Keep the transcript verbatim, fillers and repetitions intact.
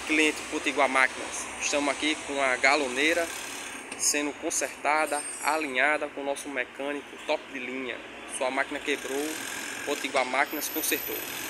cliente Potiguar Máquinas. Estamos aqui com a galoneira sendo consertada, alinhada com o nosso mecânico top de linha. Sua máquina quebrou, Potiguar Máquinas consertou.